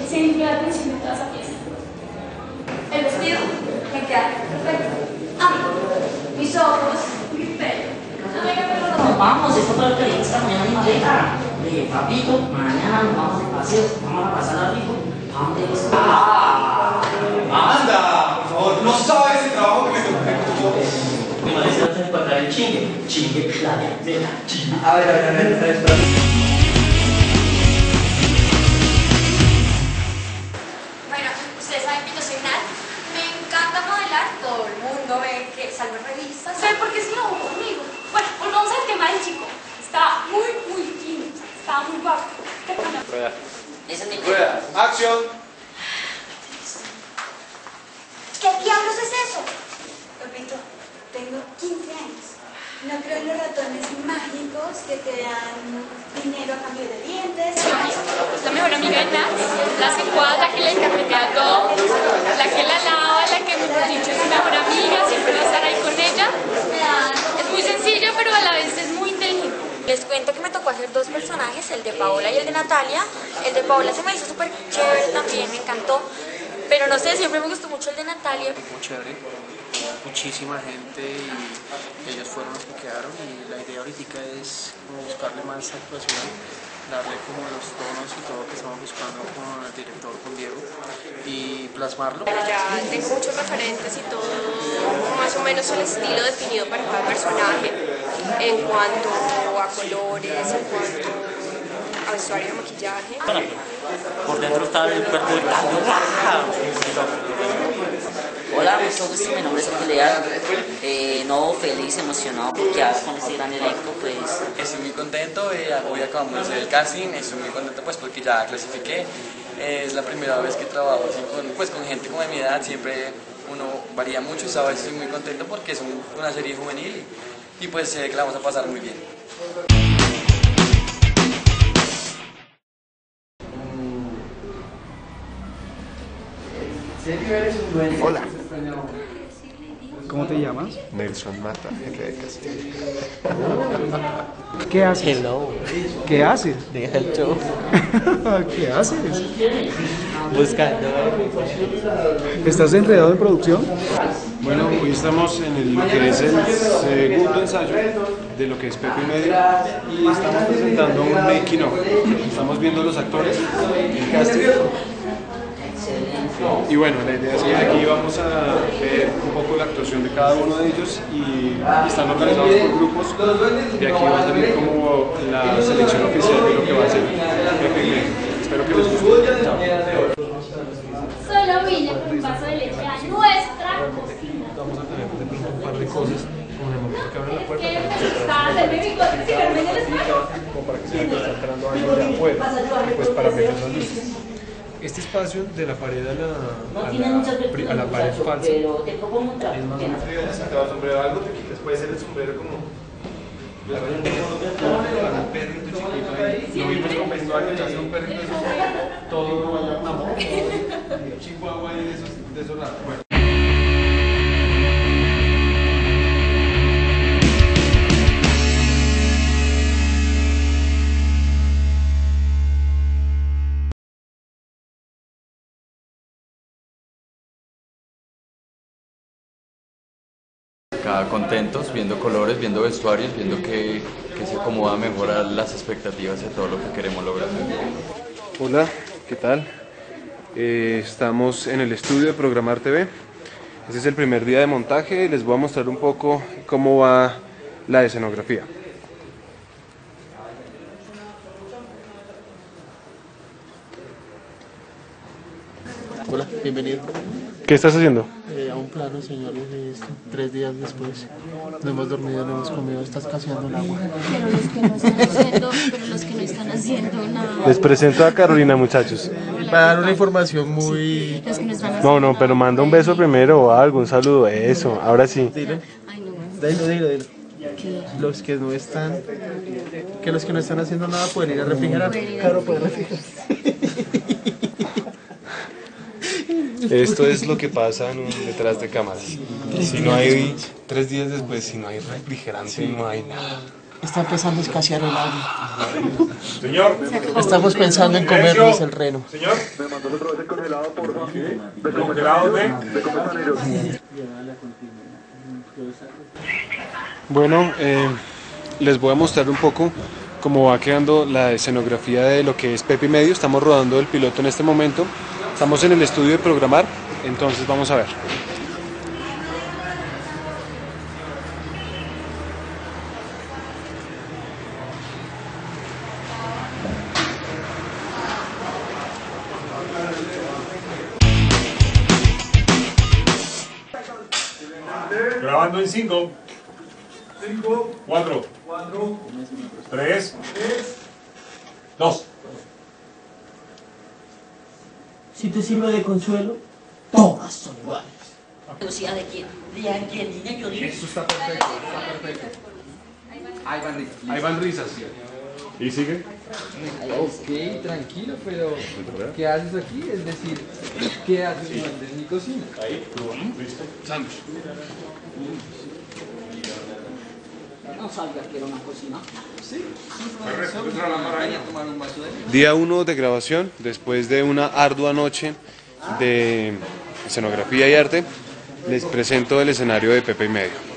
centro de atención de toda esa fiesta. El vestido me queda perfecto. Mis ojos, mi pelo. Nos vamos, esto fue lo que dije esta mañana en maleta. Le dije, papito, mañana nos vamos de paseo, vamos a pasar a rico. ¿A dónde es? ¡Anda! Por favor, no sabes el trabajo que me tocó. Me parece que encontrar el chingue, la de la chingue. A ver. Bueno, ustedes saben que yo soy Nat. Me encanta modelar. Todo el mundo ve que salgo en revistas. ¿Saben por qué se enojó conmigo? Bueno, volvamos al tema del chico. Estaba muy lindo, estaba muy guapo. Rueda. Ese es mi Rueda. Acción. ¿Qué diablos es eso? Repito, tengo 15 años. No creo en los ratones mágicos que te dan dinero a cambio de dientes. La mejor amiga de Nat, la secuada, la que le carpetea todo, la que la lava, la que mejor dicho es su mejor amiga, siempre va a estar ahí con ella. Es muy sencilla, pero a la vez es muy inteligente. Les cuento que me tocó hacer dos personajes, el de Paola y el de Natalia. El de Paola se me hizo súper chévere también, me encantó. Pero no sé, siempre me gustó mucho el de Natalia. Muy chévere, muchísima gente y ellos fueron los que quedaron y la idea ahorita es como buscarle más actuación, darle como los tonos y todo lo que estamos buscando con el director, con Diego, y plasmarlo. Ya tengo muchos referentes y todo, más o menos el estilo definido para cada personaje en cuanto a colores, en cuanto a vestuario y maquillaje. Por dentro está el cuerpo de Hola, mucho gusto, mi nombre es Julián. No, feliz, emocionado porque ahora con este gran elenco, pues... Estoy muy contento, hoy acabamos de hacer el casting, estoy muy contento pues porque ya clasifiqué. Es la primera vez que trabajo así, con gente como de mi edad, siempre uno varía mucho, esta vez estoy muy contento porque es una serie juvenil y pues sé que la vamos a pasar muy bien. Hola. ¿Cómo te llamas? Nelson Mata, de Castillo. ¿Qué haces? Hello. ¿Qué haces? Deja el show. ¿Qué haces? Buscando. ¿Estás enredado en producción? Bueno, hoy estamos en lo que es el segundo ensayo de lo que es Pepe y Media y estamos presentando un making of. Estamos viendo los actores, el casting. Y bueno, la idea es que aquí vamos a ver un poco la actuación de cada uno de ellos y están organizados por grupos. De aquí va a salir como la selección oficial de lo que va a ser Pepe y Media. Espero que les guste. Chao. Solo vine por un vaso de leche a nuestra cocina. Vamos a tener de pronto un par de cosas, como el momento que abren la puerta, como para que se vea que está entrando algo de afuera, y pues para ver esas luces. Este espacio de la pared a la pared falsa es más o menos. Si te vas a sombrero algo, te quitas, puede ser el sombrero como a un perrito chiquito ahí. Lo vimos con vestuarios, hace un perrito todo amor, chihuahua y de esos raros. Bueno. Acá contentos, viendo colores, viendo vestuarios, viendo que se acomoda mejor a las expectativas y a todo lo que queremos lograr. Hola, ¿qué tal? Estamos en el estudio de Programar TV. Este es el primer día de montaje y les voy a mostrar un poco cómo va la escenografía. Hola, bienvenido. ¿Qué estás haciendo? A un plano, señores, 3 días después. No hemos dormido, no hemos comido, estás caseando el agua. Pero los que no están haciendo nada. Les presento a Carolina, muchachos. Para dar una información muy... Los que no están haciendo No, pero manda un beso primero o algo, un saludo, eso, ahora sí. Dile. Ay, no. Dilo. Los que no están... Que los que no están haciendo nada pueden ir a refrigerar. Claro, pueden refrigerar. Esto es lo que pasa detrás de cámaras. Si no hay 3 días después, si no hay refrigerante, no hay nada. Está empezando a escasear el agua. Señor. Estamos pensando en comernos el reno. Señor. Me mandó otro vez congelado, por favor. ¿Congelado de? Bueno, les voy a mostrar un poco cómo va quedando la escenografía de lo que es Pepe y Medio. Estamos rodando el piloto en este momento. Estamos en el estudio de programar, entonces vamos a ver. Grabando en 5, 4, 3, 2. Si te sirve de consuelo, todas son iguales. ¿Velocidad de quién? ¿De Angelina Jolie? Eso está perfecto, está perfecto. Ahí van risas. ¿Y sigue? Ok, tranquilo, pero ¿qué haces aquí? Es decir, ¿qué haces en mi cocina? Ahí, listo. Sándwich. No salga, quiero una cocina. Sí, Día 1 de grabación, después de una ardua noche de escenografía y arte, les presento el escenario de Pepe y Medio.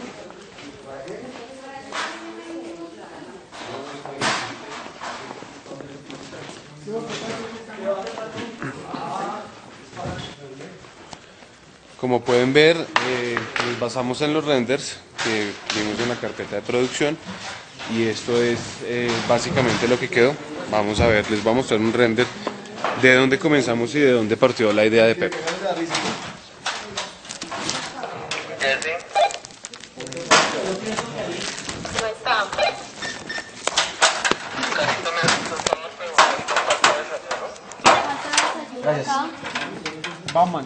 Como pueden ver, nos basamos en los renders que vimos en la carpeta de producción y esto es básicamente lo que quedó. Vamos a ver, les voy a mostrar un render de dónde comenzamos y de dónde partió la idea de Pepe. Gracias. Vamos.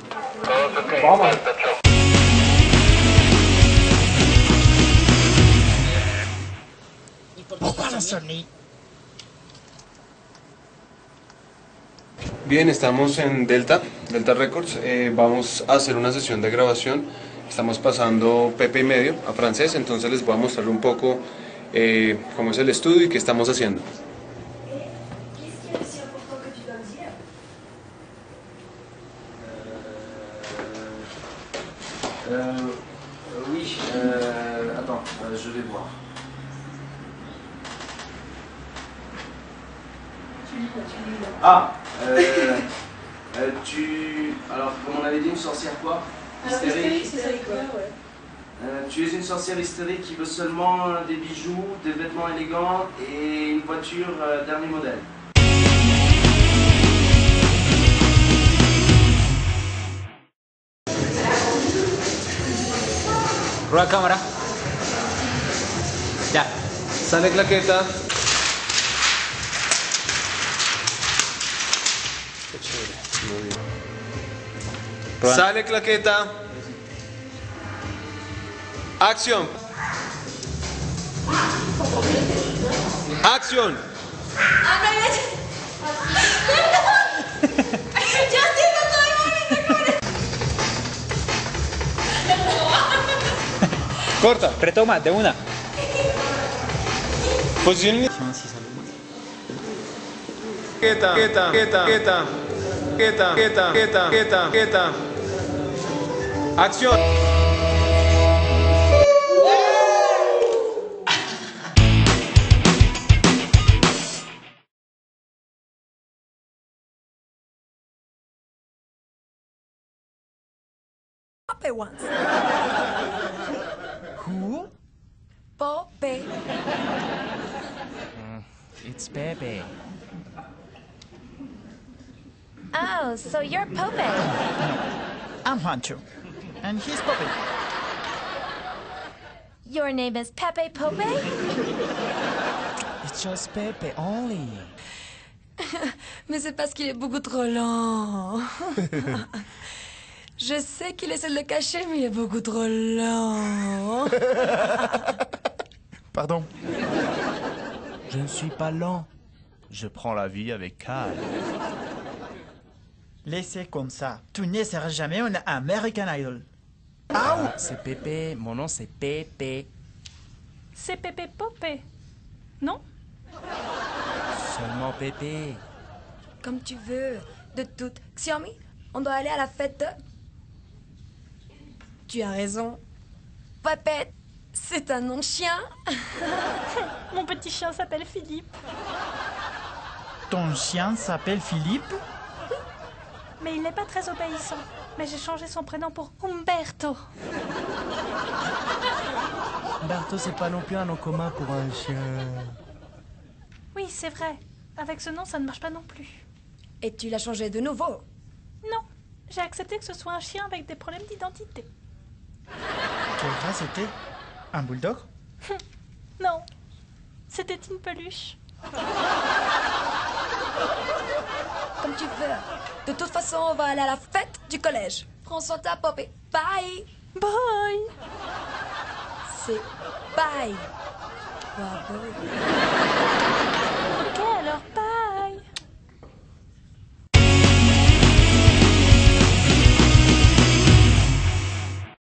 Bien, estamos en Delta Records. Vamos a hacer una sesión de grabación. Estamos pasando Pepe y Medio a francés, entonces les voy a mostrar un poco cómo es el estudio y qué estamos haciendo. Oui, attends, je vais voir. Ah, alors, comme on avait dit, une sorcière quoi? Hystérique. Tu es une sorcière hystérique qui veut seulement des bijoux, des vêtements élégants et une voiture dernier modèle. Rueda cámara. Ya. Sale claqueta. Qué chévere. Muy bien. Sale claqueta. Acción. Acción. Corta. Retoma, de una. Posición. Quieta. Acción. Pope once. Who? Pope. It's Pepe. Oh, so you're Pope. I'm Hancho, and he's Pope. Your name is Pepe Pope? It's just Pepe only. Mais c'est parce qu'il est beaucoup trop lent. Je sais qu'il essaie de le cacher, mais il est beaucoup trop lent. Pardon. Je ne suis pas lent. Je prends la vie avec calme. Laissez comme ça. Tu ne seras jamais un American Idol. C'est Pepe. Mon nom, c'est Pepe. C'est Pepe Pope. Non? Seulement Pépé. Comme tu veux. De toute. Xiaomi, on doit aller à la fête de... Tu as raison. Pépette, c'est un nom de chien. Mon petit chien s'appelle Philippe. Ton chien s'appelle Philippe? Mais il n'est pas très obéissant. Mais j'ai changé son prénom pour Umberto. Umberto, c'est pas non plus un nom commun pour un chien. Oui, c'est vrai. Avec ce nom, ça ne marche pas non plus. Et tu l'as changé de nouveau? Non, j'ai accepté que ce soit un chien avec des problèmes d'identité. Quelle race c'était? Un bulldog? Non, c'était une peluche. Comme tu veux. De toute façon, on va aller à la fête du collège. Prends soin de ta Poppy. Bye. Bye. C'est bye. Bravo.